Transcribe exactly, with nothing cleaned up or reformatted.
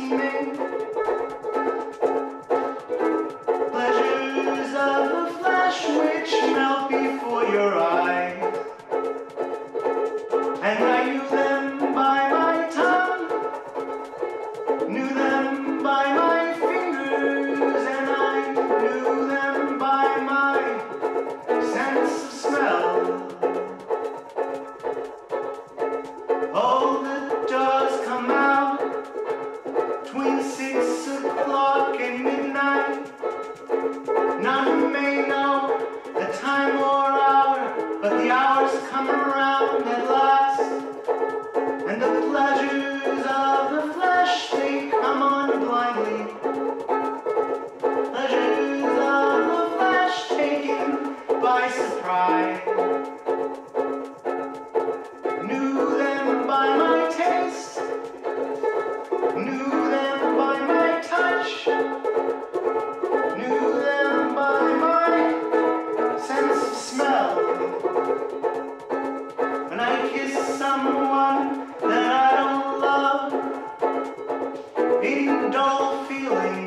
dreaming, pleasures of the flesh which melt before your eyes, and I knew them by my tongue, knew them by my fingers, and I knew them by my sense of smell. All the dogs come out between six o'clock and midnight. None may know the time or hour, but the hours come around at last, and the pleasures of the flesh, they come on blindly. Pleasures of the flesh taken by surprise. Knew them by my taste, knew them by my touch, knew them by my sense of smell. When I kiss someone that I don't love, a dull feeling